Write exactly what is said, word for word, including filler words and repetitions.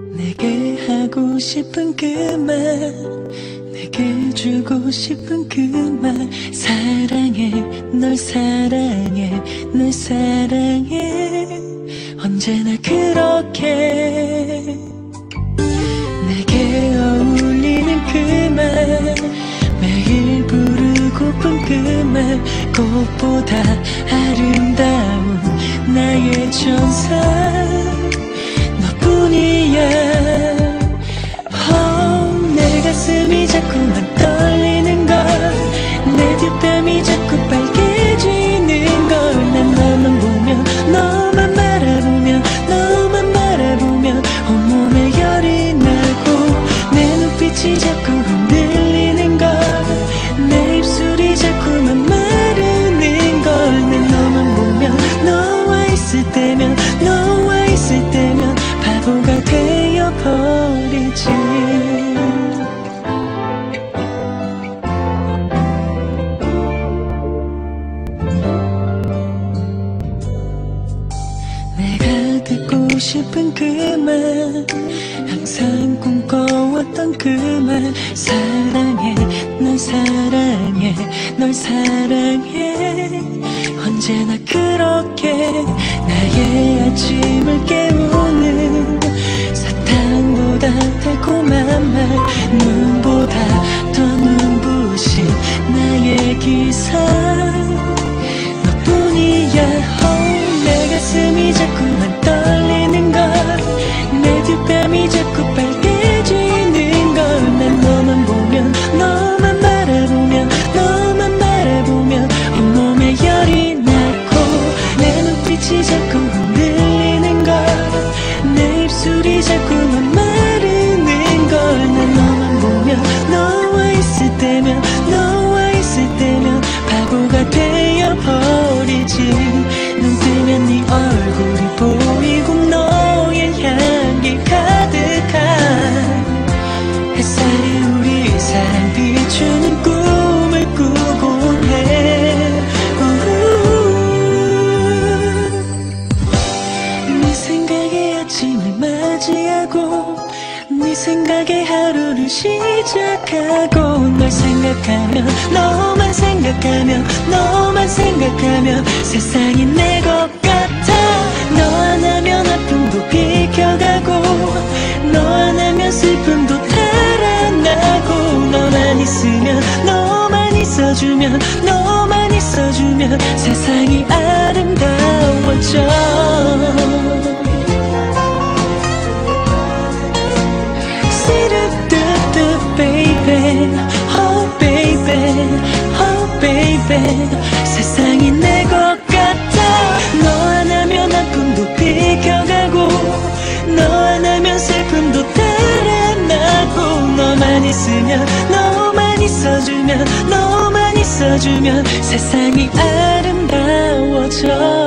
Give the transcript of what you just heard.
내게 하고 싶은 그 말, 내게 주고 싶은 그 말. 사랑해, 널 사랑해, 널 사랑해. 언제나 그렇게 내게 어울리는 그 말, 매일 부르고픈 그 말. 꽃보다 아름다운 나의 천사 너뿐이야. oh, 내 가슴이 자꾸만 떨리는 걸, 내 뒷뺨이 자꾸 빨개지는 걸. 난 너만 보며, 너만 바라보며, 너만 바라보며 온몸에 열이 나고, 내 눈빛이 자꾸 흔들리는 걸, 내 입술이 자꾸만 마르는 걸. 난 너만 보며, 너와 있을 때면, 너와 있을 때면 바보가 되어버리지. 내가 듣고 싶은 그 말, 항상 꿈꿔왔던 그 말. 사랑해, 널 사랑해, 널 사랑해. 언제나 그렇게 나의 아침을 깨우는 사탕보다 달콤한 말, 눈보다 더 눈부신 나의 기사 너뿐이야. oh, 내 가슴이 자꾸만 떨리는 걸, 내 뒷뺨이 자꾸 빨개지는 걸. 난 너만 보며, 너만 바라보며, 너만 바라보며 온몸에 열이 나고, 내 눈빛이 자꾸 흔들리는 걸, 내 입술이 자꾸만 마르는 걸. 난 너만 보며, 너와 있을 때면, 너와 있을 때면 바보가 되어버리지. 눈 뜨면 네 얼굴이 보이고, 너의 향기 가득한 햇살이 우리 사랑 비추는 꿈을 꾸곤 해. 네 생각에 아침을 맞이하고, 네 생각에 하루를 시작하고, 널 생각하며, 너만 생각하며, 너만 생각하며 세상이 내 것 같아. 너 하나면 아픔도 비켜가고, 너 하나면 슬픔도 달아나고. 너만 있으면, 너만 있어주면, 너만 있어주면 세상이 아름다워져. Baby, oh baby, oh baby. 세상이 내 것 같아. 너 하나면 아픔도 비켜가고, 너 하나면 슬픔도 달아나고. 너만 있으면, 너만 있어주면, 너만 있어주면 세상이 아름다워져.